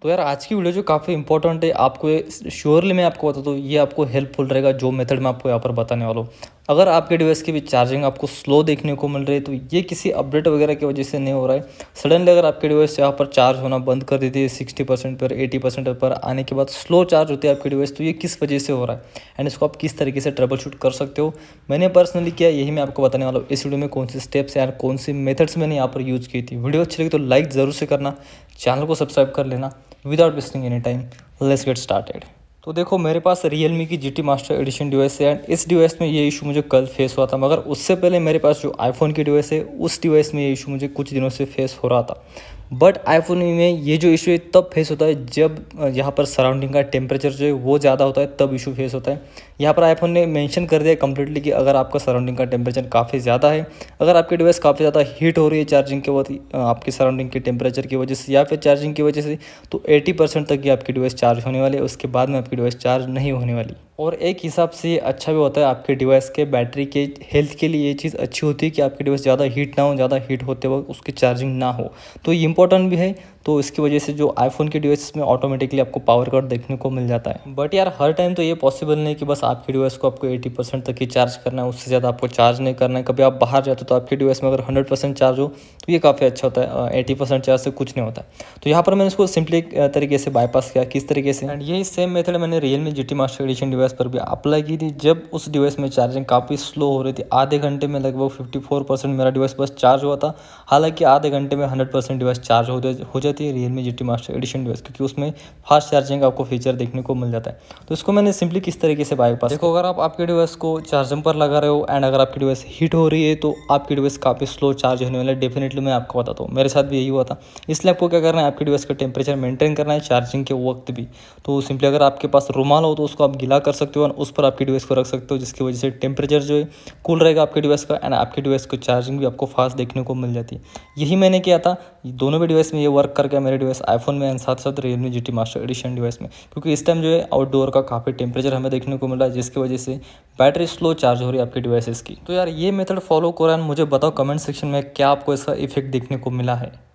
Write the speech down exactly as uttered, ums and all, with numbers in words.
तो यार आज की वीडियो जो काफ़ी इंपॉर्टेंट है, आपको ये श्योरली मैं आपको बता दूँ, ये आपको हेल्पफुल रहेगा जो मेथड मैं आपको यहाँ पर बताने वाला हूँ। अगर आपके डिवाइस की भी चार्जिंग आपको स्लो देखने को मिल रही है तो ये किसी अपडेट वगैरह की वजह से नहीं हो रहा है। सडनली अगर आपके डिवाइस यहाँ पर चार्ज होना बंद कर देती है सिक्सटी परसेंट पर, एटी परसेंट पर आने के बाद स्लो चार्ज होती है आपकी डिवाइस, तो ये किस वजह से हो रहा है एंड इसको आप किस तरीके से ट्रबल शूट कर सकते हो। मैंने पर्सनली किया, यही मैं आपको बताने वाला हूँ इस वीडियो में। कौन से स्टेप्स यार कौन सी मेथड्स मैंने यहाँ पर यूज़ की थी। वीडियो अच्छी लगी तो लाइक ज़रूर से करना, चैनल को सब्सक्राइब कर लेना। Without wasting any time let's get started. तो देखो, मेरे पास Realme की G T master edition device है एंड इस डिवाइस में ये इशू मुझे कल फेस हुआ था, मगर उससे पहले मेरे पास जो आईफोन की डिवाइस है उस डिवाइस में ये इशू मुझे कुछ दिनों से फेस हो रहा था। बट आईफोन में ये जो इशू है तब फेस होता है जब यहाँ पर सराउंडिंग का टेम्परेचर जो है वो ज़्यादा होता है, तब इशू फेस होता है। यहाँ पर आईफोन ने मेंशन कर दिया कम्प्लीटली कि अगर आपका सराउंडिंग का टेम्परेचर काफ़ी ज़्यादा है, अगर आपकी डिवाइस काफ़ी ज़्यादा हीट हो रही है चार्जिंग के वक्त आपकी सराउंडिंग के टेम्परेचर की वजह से या फिर चार्जिंग की वजह से, तो एटी परसेंट तक ही आपकी डिवाइस चार्ज होने वाली है, उसके बाद में आपकी डिवाइस चार्ज नहीं होने वाली। और एक हिसाब से ये अच्छा भी होता है आपके डिवाइस के बैटरी के हेल्थ के लिए। ये चीज़ अच्छी होती है कि आपकी डिवाइस ज़्यादा हीट ना हो, ज़्यादा हीट होते वक्त उसकी चार्जिंग ना हो, तो ये इंपॉर्टेंट भी है। तो इसकी वजह से जो आईफोन की डिवाइस में ऑटोमेटिकली आपको पावर कट देखने को मिल जाता है। बट यार हर टाइम तो ये पॉसिबल नहीं कि बस आपकी डिवाइस को आपको एटी परसेंट तक ही चार्ज करना है, उससे ज़्यादा आपको चार्ज नहीं करना है। कभी आप बाहर जाते हो तो आपकी डिवाइस में अगर हंड्रेड परसेंट चार्ज हो तो ये काफ़ी अच्छा होता है, एटी परसेंट चार्ज से कुछ नहीं होता। तो यहाँ पर मैंने इसको सिंपली तरीके से बाईपास किया। किस तरीके से? एंड यही सेम मेथड मैंने Realme G T master edition device पर भी अप्लाई की थी। जब उस डिवाइस में चार्जिंग काफ़ी स्लो हो रही थी, आधे घंटे में लगभग फिफ्टी फोर परसेंट मेरा डिवाइस बस चार्ज हुआ था। हालांकि आधे घंटे में हंड्रेड परसेंट डिवाइस चार्ज हो हो जाती है Realme G T master edition device, क्योंकि उसमें फास्ट चार्जिंग आपको फीचर देखने को मिल जाता है। तो इसको मैंने सिंपली किस तरीके से बाईपास, देखो, अगर आप आपके डिवाइस को चार्जिंग पर लगा रहे हो एंड अगर आपकी डिवाइस हीट हो रही है तो आपकी डिवाइस काफ़ी स्लो चार्ज होने वाला है। डेफिनेटली मैं आपको बताता हूँ, मेरे साथ भी यही हुआ था। इसलिए आपको क्या करना है, आपकी डिवाइस का टेम्परेचर मेंटेन करना है चार्जिंग के वक्त भी। तो सिंपली अगर आपके पास रुमाल हो तो उसको आप गीला कर सकते हो और उस पर आपकी डिवाइस को रख सकते हो, जिसकी वजह से टेम्परेचर जो है कूल रहेगा आपके डिवाइस का एंड आपके डिवाइस को चार्जिंग भी आपको फास्ट देखने को मिल जाती है। यही मैंने किया था, दोनों भी डिवाइस में ये वर्क कर गया, मेरे डिवाइस आईफोन में एंड साथ साथ Realme G T master edition device में, क्योंकि इस टाइम जो है आउटडोर का काफ़ी टेम्परेचर हमें देखने को मिल रहा है, जिसकी वजह से बैटरी स्लो चार्ज हो रही है आपकी डिवाइसेस की। तो यार ये मेथड फॉलो करो एंड मुझे बताओ कमेंट सेक्शन में क्या आपको इसका इफेक्ट देखने को मिला है।